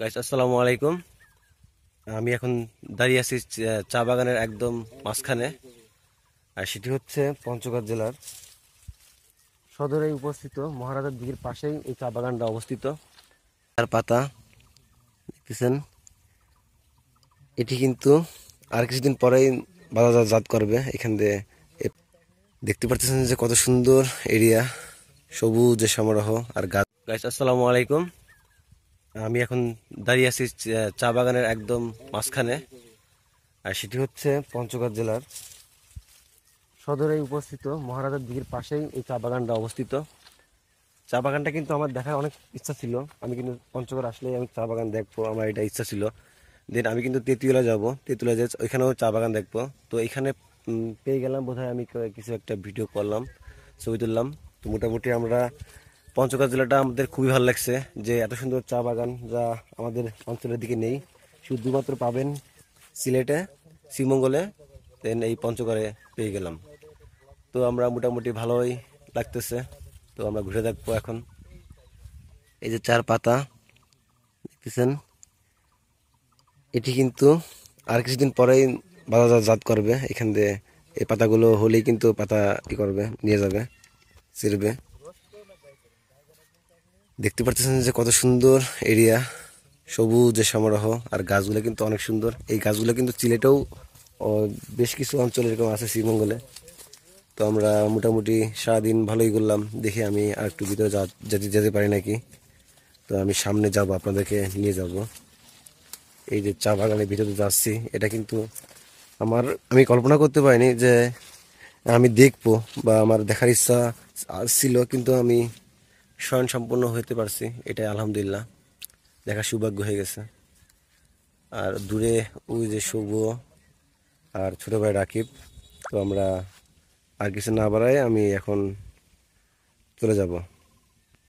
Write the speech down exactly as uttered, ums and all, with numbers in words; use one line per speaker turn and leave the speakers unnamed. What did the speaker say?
Guys আসসালামু আলাইকুম। আমি এখন দাঁড়িয়ে আছি চা- চা বাগানের একদম মাঝখানে। আর সেটি হচ্ছে পঞ্চগড় জেলার সদরে উপস্থিত মহারাজার দিঘির পাশেই এই চা বাগানটা অবস্থিত। তার পাতা দেখতেছেন, এটি কিন্তু আর কিছুদিন পরেই বাজারজাত করবে এখান দিয়ে। এ- দেখতে পাচ্ছেন যে কত সুন্দর এরিয়া, সবুজে সমারোহ আর গাছ। গাইস আসসালামু আলাইকুম। আমি এখন দাঁড়িয়ে আছি চা- চা বাগানের একদম মাঝখানে। আর সেটি হচ্ছে পঞ্চগড় জেলার সদরে উপস্থিত মহারাজার দিঘির পাশেই এই চা বাগানটা অবস্থিত। চা বাগানটা কিন্তু আমার দেখার অনেক ইচ্ছা ছিল। আমি কিন্তু পঞ্চগড় আসলে আমি চা বাগান দেখবো, আমার এটা ইচ্ছা ছিল। দেন আমি কিন্তু তেঁতুলিয়া যাব, তেঁতুলিয়া যে ওইখানেও চা বাগান দেখবো। তো এখানে উম, পেয়ে গেলাম বোধহয়। আমি ক- কিছু একটা ভিডিও করলাম, ছবি তুললাম। তো মোটামুটি আমরা পঞ্চগড় জেলাটা আমাদের খুবই ভালো লাগছে যে এত সুন্দর চা বাগান যা আমাদের অঞ্চলের দিকে নেই। শুধুমাত্র পাবেন সিলেটে, শ্রীমঙ্গলে, দেন এই পঞ্চগড়ে পেয়ে গেলাম। তো আমরা মোটামুটি ভালোই লাগতেছে। তো আমরা ঘুরে দেখবো এখন। এই যে চার পাতা দেখতেছেন, এটি কিন্তু আর কিছুদিন পরেই বাজারজাত করবে এখান দিয়ে। এই পাতাগুলো হলেই কিন্তু পাতা কি করবে, নিয়ে যাবে, ছিঁড়বে। দেখতে পাচ্ছেন যে কত সুন্দর এরিয়া, সবুজে সমারোহ আর গাছগুলো কিন্তু অনেক সুন্দর। এই গাছগুলো কিন্তু সিলেটেও ও, বেশ কিছু অঞ্চলে এরকম আছে, শ্রীমঙ্গলে। তো আমরা মোটামুটি সারাদিন ভালোই করলাম। দেখে আমি আর একটু ভিতরে যা- যেতে যেতে পারি নাকি। তো আমি সামনে যাব, আপনাদেরকে নিয়ে যাব। এই যে চা বাগানের ভিতরে যাচ্ছি, এটা কিন্তু আমার, আমি কল্পনা করতে পারিনি যে আমি দেখবো বা আমার দেখার ইচ্ছা ছিল, কিন্তু আমি স্বয়ং সম্পূর্ণ হতে পারছি, এটাই আলহামদুলিল্লাহ। দেখার সৌভাগ্য হয়ে গেছে। আর দূরে ওই যে শুভ আর ছোট ভাই রাকিব। তো আমরা আর কিছু না বাড়াই আমি এখন চলে যাব।